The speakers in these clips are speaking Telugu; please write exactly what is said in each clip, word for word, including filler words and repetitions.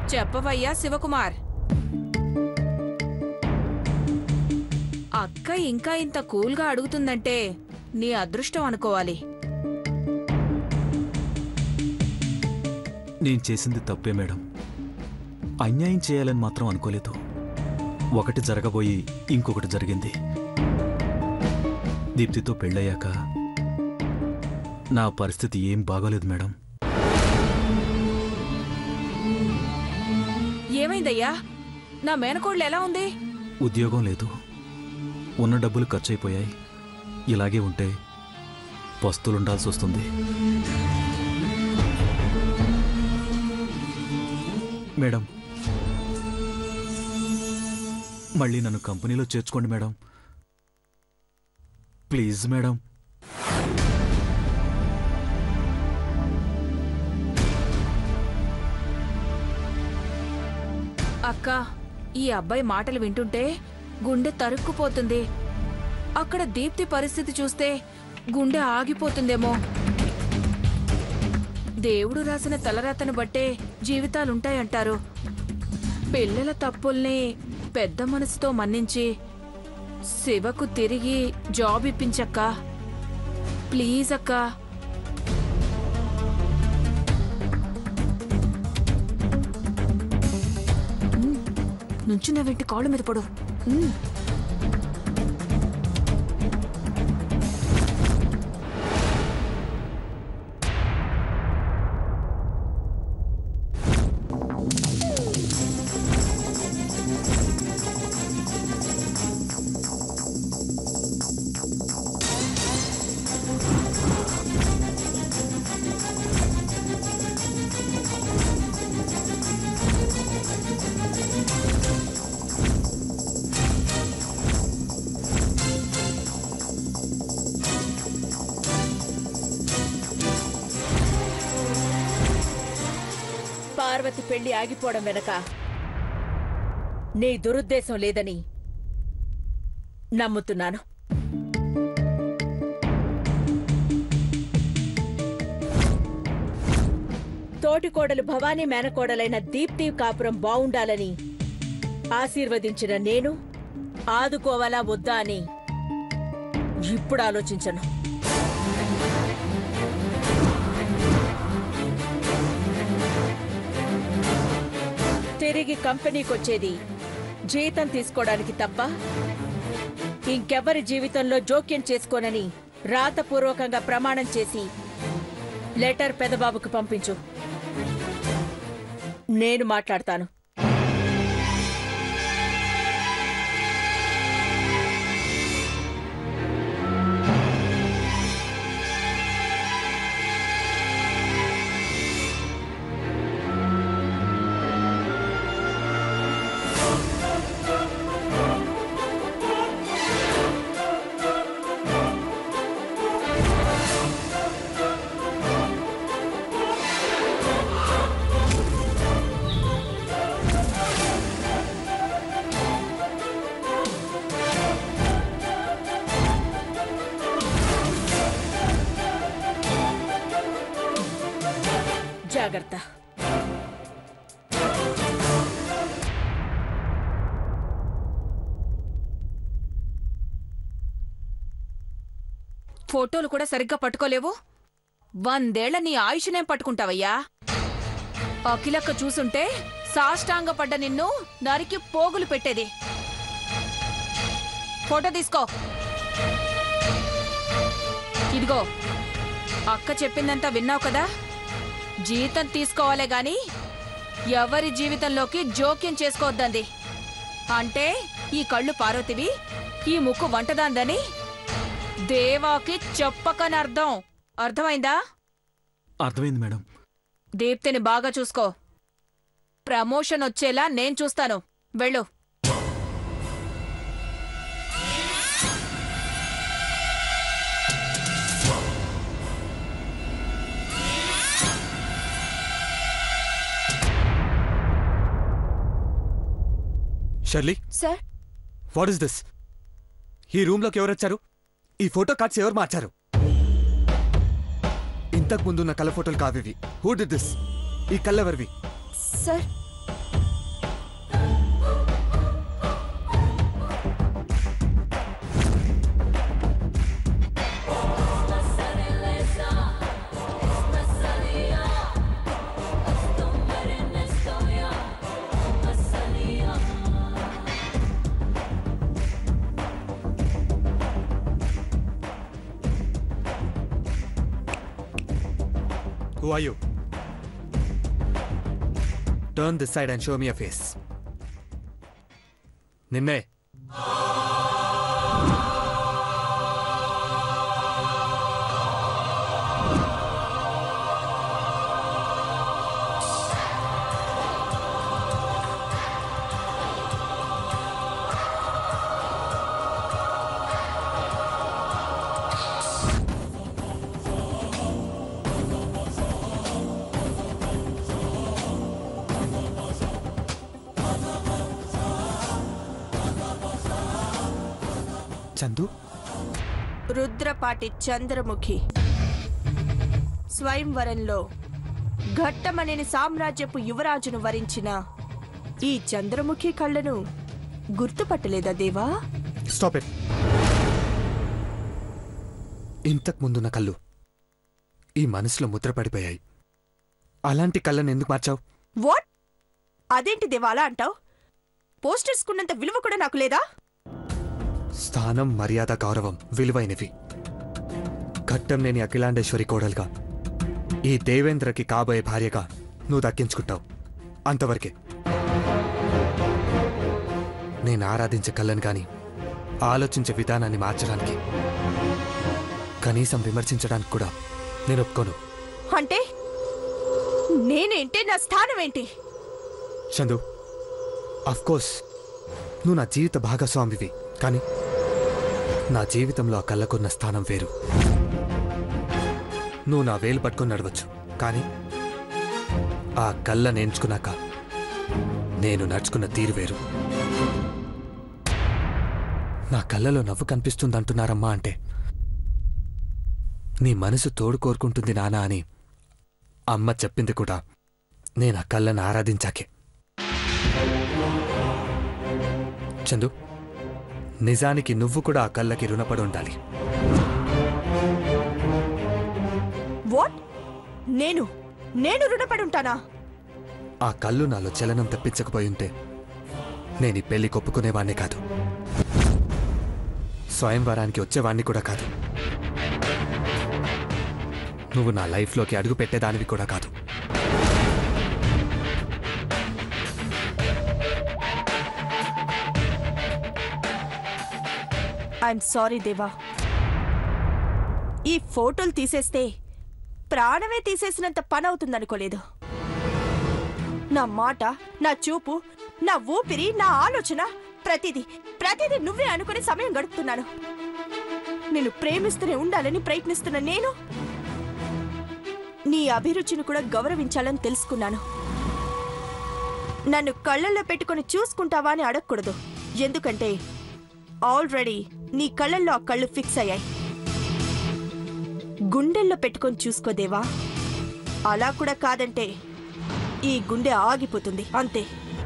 చెప్పవయ్యా శివకుమార్. అక్క ఇంకా ఇంత కూల్గా అడుగుతుందంటే నీ అదృష్టం అనుకోవాలి. నేను చేసింది తప్పే మేడం. అన్యాయం చేయాలని మాత్రం అనుకోలేదు. ఒకటి జరగబోయి ఇంకొకటి జరిగింది. దీప్తితో పెళ్ళయ్యాక నా పరిస్థితి ఏం బాగోలేదు మేడం. ఏమైందయ్యా? నా మేనకోడలు ఎలా ఉంది? ఉద్యోగం లేదు, ఉన్న డబ్బులు ఖర్చయిపోయాయి. ఇలాగే ఉంటే పస్తులుండాల్సి వస్తుంది మేడం. మళ్ళీ నన్ను కంపెనీలో చేర్చుకోండి మేడం, ప్లీజ్ మేడం. అక్క, ఈ అబ్బాయి మాటలు వింటుంటే గుండె తరుక్కుపోతుంది. అక్కడ దీప్తి పరిస్థితి చూస్తే గుండె ఆగిపోతుందేమో. దేవుడు రాసిన తలరాతను బట్టే జీవితాలుంటాయంటారు. పిల్లల తప్పుల్ని పెద్ద మనసుతో మన్నించి శివకు తిరిగి జాబ్ ఇప్పించక్క, ప్లీజ్ అక్క. నుంచున్న వెంటి కాళ్ళు మీద పడు. పార్వతి పెళ్లి ఆగిపోవడం వెనక నీ దురుద్దేశం లేదని నమ్ముతున్నాను. తోటికోడలు భవానీ మేనకోడలైన దీప్తి కాపురం బావుండాలని ఆశీర్వదించిన నేను ఆదుకోవాలా వద్దా అని ఇప్పుడు ఆలోచించను. తిరిగి కంపెనీకొచ్చేది జీతం తీసుకోవడానికి తప్ప ఇంకెవ్వరి జీవితంలో జోక్యం చేసుకోనని రాతపూర్వకంగా ప్రమాణం చేసి లెటర్ పెదబాబుకు పంపించు. నేను మాట్లాడతాను. జాగ్రత్త. ఫోటోలు కూడా సరిగ్గా పట్టుకోలేవు. వందేళ్ల నీ ఆయుష్నేం పట్టుకుంటావయ్యా? అఖిలక్క చూసుంటే సాష్టాంగ పడ్డ నిన్ను నరికి పోగులు పెట్టేది. ఫోటో తీసుకో. ఇదిగో, అక్క చెప్పిందంతా విన్నావు కదా? జీతం తీసుకోవాలే గాని ఎవరి జీవితంలోకి జోక్యం చేసుకోవద్దంది. అంటే ఈ కళ్ళు పార్వతివి, ఈ ముక్కు వంటదాందని దేవాకి చెప్పకని అర్థం. అర్థమైందా? అర్థమైంది మేడం. దీప్తిని బాగా చూసుకో. ప్రమోషన్ వచ్చేలా నేను చూస్తాను. వెళ్ళు. Shirley sir, what is this? ఈ రూమ్ లోకి ఎవరు వచ్చారు? ఈ ఫోటో కార్డ్స్ ఎవరు మార్చారు? ఇంతకు ముందున్న కళ్ళ ఫోటోలు కావివి. Who did this? ఈ కళ్ళెవరివి? Sir Who are you? Turn this side and show me your face. నిన్నే. చందు రుద్రపాటి చంద్రముఖి స్వయంవరంలో ఘట్టమనేని సామ్రాజ్యపు యువరాజును వరించిన ఈ చంద్రముఖి కళ్ళను గుర్తుపట్టలేదా దేవా? Stop it. ఇంతకు ముందున్న కళ్ళు ఈ మనసులో ముద్రపడిపోయాయి. అలాంటి కళ్ళను ఎందుకు మార్చావు? వాట్? అదేంటి దేవా అలా అంటావు? పోస్టర్స్ కున్నంత విలువ కూడా నాకు లేదా? స్థానం, మర్యాద, గౌరవం విలువైనవి. ఘట్టం నేని అఖిలాండేశ్వరి కోడలుగా, ఈ దేవేంద్రకి కాబోయే భార్యగా నువ్వు దక్కించుకుంటావు. అంతవరకే. నేను ఆరాధించే కళ్ళను కానీ ఆలోచించే విధానాన్ని మార్చడానికి, కనీసం విమర్శించడానికి కూడా నేను ఒప్పుకోను. అంటే నేనేంటి? నా స్థానం ఏంటి? చందు, అఫ్కోర్స్ నువ్వు నా జీవిత భాగస్వామివి, కానీ నా జీవితంలో ఆ కళ్ళకున్న స్థానం వేరు. నువ్వు నా వేలు పట్టుకుని నడవచ్చు, కానీ ఆ కళ్ళ నేర్చుకున్నాక నేను నడుచుకున్న తీరు వేరు. నా కళ్ళలో నవ్వు కనిపిస్తుందంటున్నారమ్మా అంటే నీ మనసు తోడు కోరుకుంటుంది నానా అని అమ్మ చెప్పింది కూడా నేను ఆ కళ్ళను ఆరాధించాకే. చందు, నిజానికి నువ్వు కూడా ఆ కళ్ళకి రుణపడి ఉండాలి. వాట్? నేను నేను రుణపడి ఉంటానా? ఆ కళ్ళు నాలో చలనం తెప్పించకపోయుంటే నేను ఈ పెళ్లి కొప్పుకునేవాణ్ణి కాదు, స్వయంవరానికి వచ్చేవాణ్ణి కూడా కాదు, నువ్వు నా లైఫ్లోకి అడుగు పెట్టేదానివి కూడా కాదు. ఐఎమ్ సారీ దేవా. ఈ ఫోటోలు తీసేస్తే ప్రాణమే తీసేసినంత పని అవుతుందనుకోలేదు. నా మాట, నా చూపు, నా ఊపిరి, నా ఆలోచన ప్రతిదీ ప్రతిదీ నువ్వే అనుకుని సమయం గడుపుతున్నాను. నేను ప్రేమిస్తూనే ఉండాలని ప్రయత్నిస్తున్న నేను నీ అభిరుచిని కూడా గౌరవించాలని తెలుసుకున్నాను. నన్ను కళ్ళల్లో పెట్టుకుని చూసుకుంటావా అని అడగకూడదు, ఎందుకంటే ఆల్రెడీ నీ కళ్ళల్లో ఆ కళ్ళు ఫిక్స్ అయ్యాయి. గుండెల్లో పెట్టుకొని చూసుకోదేవా. అలా కూడా కాదంటే ఈ గుండె ఆగిపోతుంది అంతే.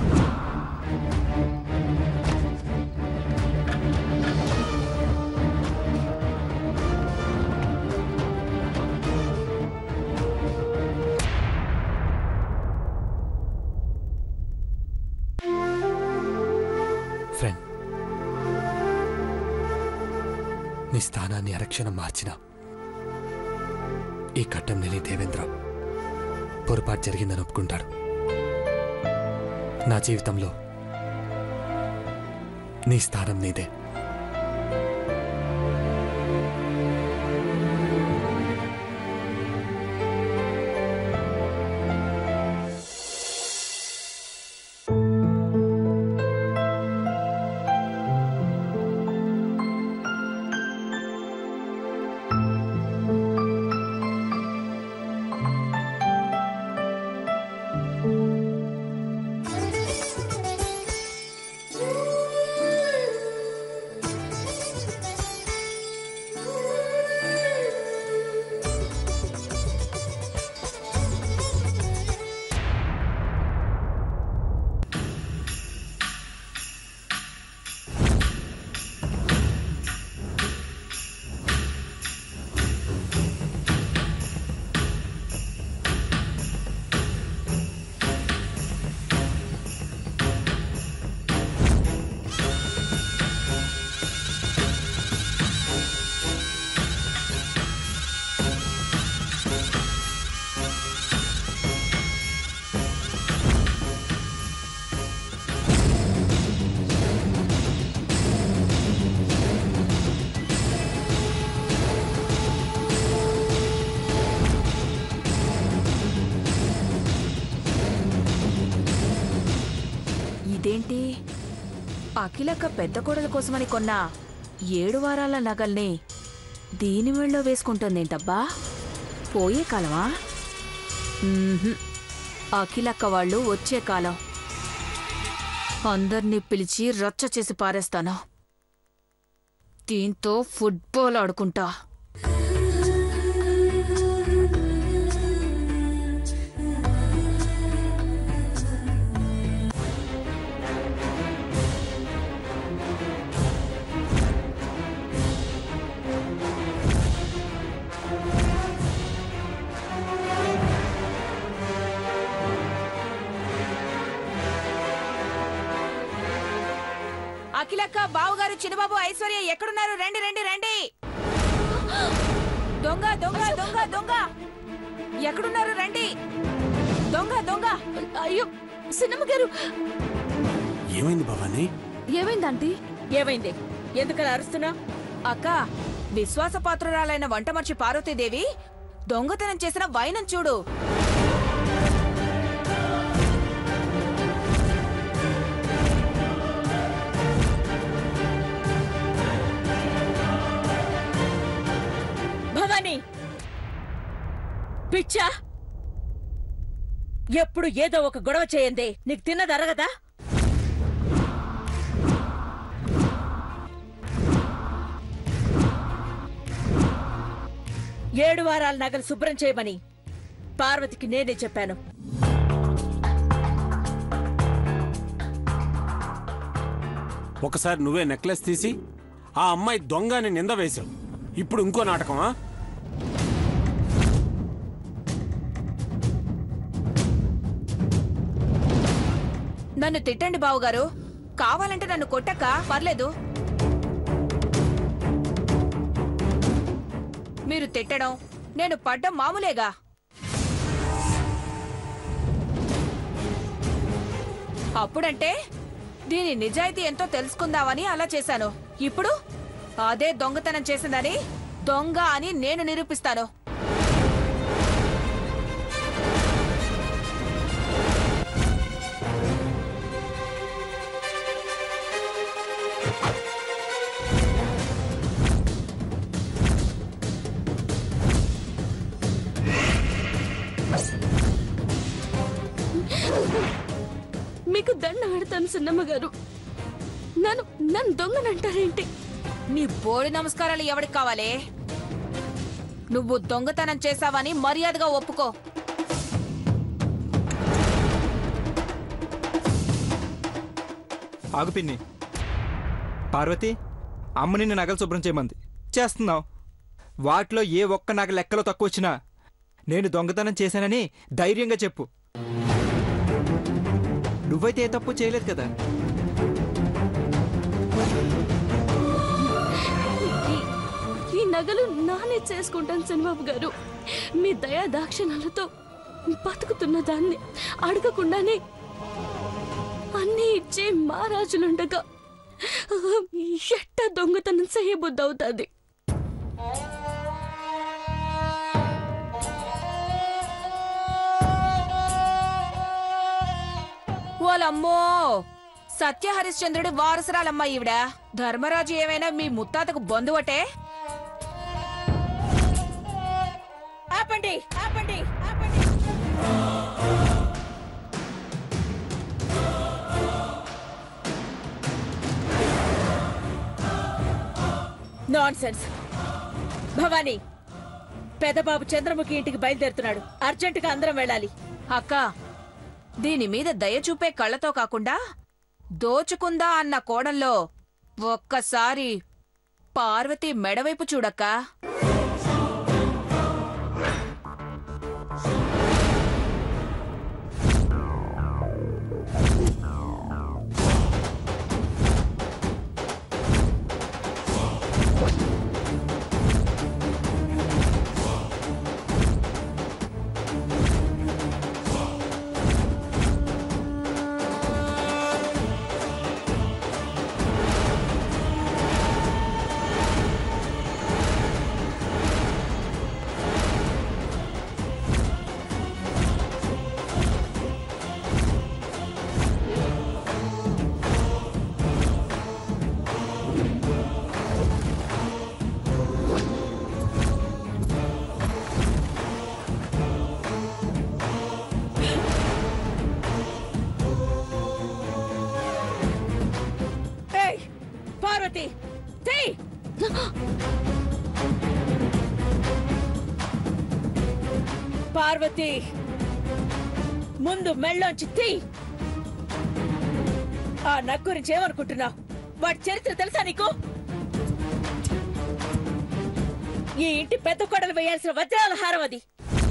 ఫ్రెండ్, నీ స్థానాన్ని అరక్షణం మార్చిన ఈ ఘట్టం నేని దేవేంద్ర పొరపాటు జరిగిందని ఒప్పుకుంటాడు. నా జీవితంలో నీ స్థానం నీదే. అఖిలక్క పెద్ద కోడల కోసమని కొన్న ఏడు వారాల నగల్ని దీని మెళ్ళో వేసుకుంటుందేంటబ్బా? పోయే కాలమా? మ్మ్హ్మ్. అఖిలక్క వాళ్ళు వచ్చే కాలం. అందర్నీ పిలిచి రచ్చ చేసి పారేస్తాను. దీంతో ఫుట్బాల్ ఆడుకుంటా. అఖిలక్క, బావుగారు, చిన్నబాబు, ఐశ్వర్య ఎక్కడున్నారు? రండి రండి రండి. దొంగ దొంగ దొంగ దొంగ ఎక్కడున్నారు? రండి. దొంగ దొంగ. అయ్యో సిన్నమ్మ గారు, ఏమైంది భవానీ? ఏమైందంటీ? ఏమైంది? ఎందుకలా అరుస్తున్నా? అక్క, విశ్వాసపాత్రురాలైన వంట మనిషి పార్వతీదేవి దొంగతనం చేసిన వైనం చూడు. భవానీ, పిచ్చా? ఎప్పుడు ఏదో ఒక గొడవ చేయండి, నీకు తిన్నది అరగదా? ఏడు వారాల నగలు శుభ్రం చేయమని పార్వతికి నేనే చెప్పాను. ఒకసారి నువ్వే నెక్లెస్ తీసి ఆ అమ్మాయి దొంగ అని నింద వేశావు. ఇప్పుడు ఇంకో నాటకమా? నన్ను తిట్టండి బావుగారు, కావాలంటే నన్ను కొట్టక్క పర్లేదు. మీరు తిట్టడం, నేను పడ్డం మామూలేగా. అప్పుడంటే దీని నిజాయితీ ఎంతో తెలుసుకుందామని అలా చేశాను. ఇప్పుడు అదే దొంగతనం చేసిందని దొంగ అని నేను నిరూపిస్తాను. మీకు దండ పెడతాను సిన్నమ్మ గారు. నన్ను నన్ను దొంగనంటారేంటి? నీ బోడి నమస్కారాలు ఎవరికి కావాలే? నువ్వు దొంగతనం చేశావని మర్యాదగా ఒప్పుకో. ఆగు పిన్ని. పార్వతి, అమ్మ నిన్ను నగలు శుభ్రం చేయమంది, చేస్తున్నావు. వాటిలో ఏ ఒక్క నగ లెక్కలో తక్కువ వచ్చినా నేను దొంగతనం చేశానని ధైర్యంగా చెప్పు. నువ్వైతే ఏ తప్పు చేయలేదు కదా. ఈ నగలు నానే చేసుకుంటాను చంద్రబాబు గారు. మీ దయా దాక్షిణాలతో బతుకుతున్న దాన్ని అడగకుండానే అన్నీ ఇచ్చే మహారాజులుండగా ఎట్ట దొంగతనం చేయబుద్ధి అవుతుంది? ఓలమ్మో, సత్యహరిశ్చంద్రుడి వారసురాలమ్మా ఈవిడ. ధర్మరాజు ఏమైనా మీ ముత్తాతకు బంధువటే? ఆపండి ఆపండి ఆపండి. నాన్సెన్స్. భవానీ, పెదబాబు చంద్రముఖి ఇంటికి బయలుదేరుతున్నాడు. అర్జెంటుగా అందరం వెళ్ళాలి. అక్క, దీని మీద దయ చూపే కళ్ళతో కాకుండా దోచుకుందా అన్న కోణంలో ఒక్కసారి పార్వతి మెడవైపు చూడక్కా. పార్వతి ముందు మెళ్ళోంచి తీ. ఆ నగ్ గురించి ఏమనుకుంటున్నావు? వాడి చరిత్ర తెలుసా నీకు? ఈ ఇంటి పెద్ద కొడలు వేయాల్సిన వజ్రాల హారం అది.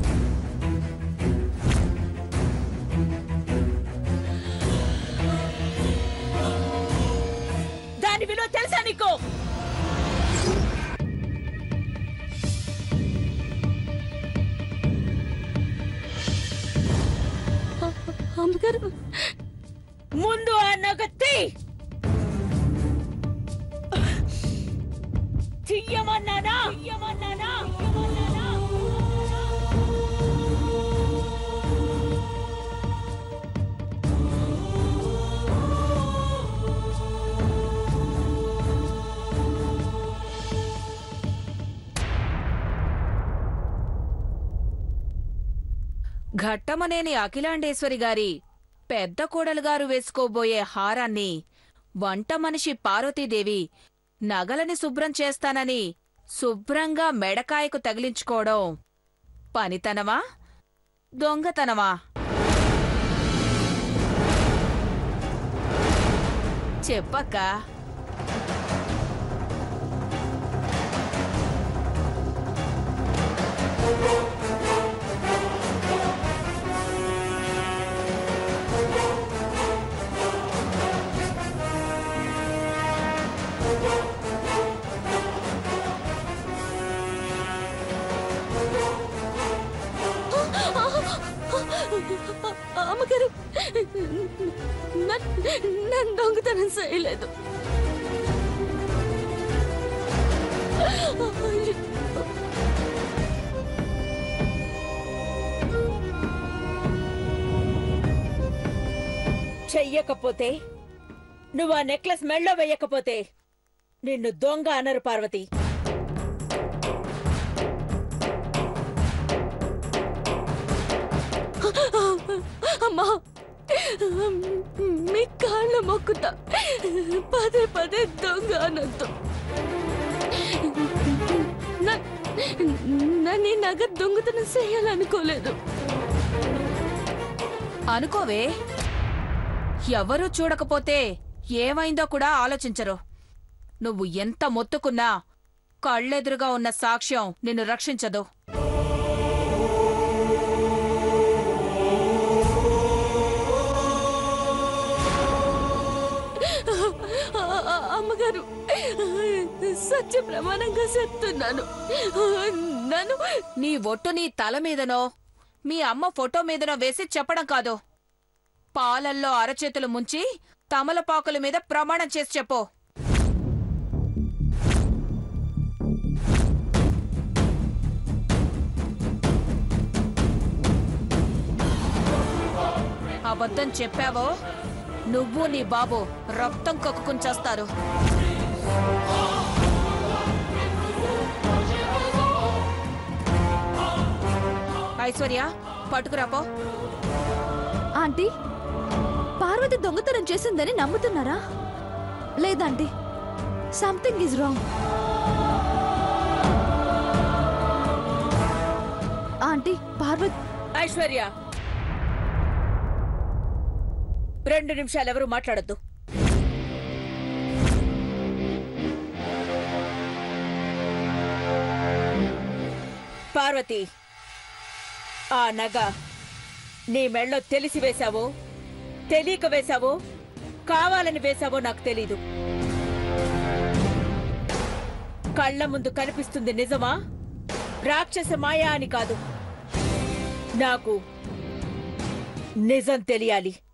దాని విలువ తెలుసా నీకు? అమ్మగారు ముందు ఆ నగ తీ. తీయమన్నానా? తీయమన్నానా? ఘట్టమనేని అఖిలాండేశ్వరి గారి పెద్ద కోడలు గారు వేసుకోబోయే హారాన్ని వంట మనిషి పార్వతీదేవి నగలని శుభ్రం చేస్తానని శుభ్రంగా మెడకాయకు తగిలించుకోవడం పనితనమా, దొంగతనమా? చెప్పక్కా. అమ్మగారు నన్ను దొంగతనం చేయలేదు. చెయ్యకపోతే, నువ్వు ఆ నెక్లెస్ మెళ్ళో వేయకపోతే నిన్ను దొంగ అనరు పార్వతి. అమ్మా, మీ కాళ్ళ మొక్కుతా, పదే పదే దొంగ అనొద్దు. నన్ను నగ దొంగతనం చేయాలనుకోలేదు. అనుకోవే, ఎవరూ చూడకపోతే ఏమైందో కూడా ఆలోచించరు. నువ్వు ఎంత మొత్తుకున్నా కళ్ళెదురుగా ఉన్న సాక్ష్యం నిన్ను రక్షించదు. అమ్మగారు, సత్య ప్రమాణంగా చెప్తున్నాను, నన్ను నీ ఒట్టు నీ తల మీదనో మీ అమ్మ ఫోటో మీదనో వేసి చెప్పడం కాదు, పాలల్లో అరచేతులు ముంచి తమలపాకుల మీద ప్రమాణం చేసి చెప్పు. అబద్ధం చెప్పావో నువ్వు నీ బాబు రక్తం కక్కుకుని చేస్తారు. ఐశ్వర్య, పట్టుకురాపో. ఆంటీ, పార్వతి దొంగతనం చేసిందని నమ్ముతున్నారా? లేదంటీ, something is wrong. Aunty, Parvati. Aishwarya, రెండు నిమిషాలు ఎవరు మాట్లాడద్దు. పార్వతి, ఆ నగ నీ మెళ్ళో తెలిసి వేశావో తెలియక వేశావో కావాలని వేశావో నాకు తెలీదు. కళ్ళ ముందు కనిపిస్తుంది నిజమా, రాక్షస మాయా అని కాదు. నాకు నిజం తెలియాలి.